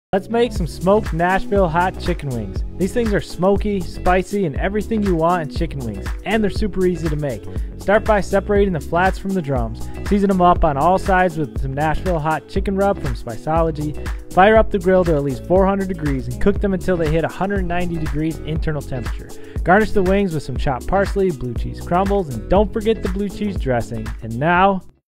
Let's make some smoked Nashville hot chicken wings. These things are smoky, spicy, and everything you want in chicken wings, and they're super easy to make. Start by separating the flats from the drums. Season them up on all sides with some Nashville hot chicken rub from Spiceology. Fire up the grill to at least 400 degrees and cook them until they hit 190 degrees internal temperature. Garnish the wings with some chopped parsley, blue cheese crumbles, and don't forget the blue cheese dressing. And now,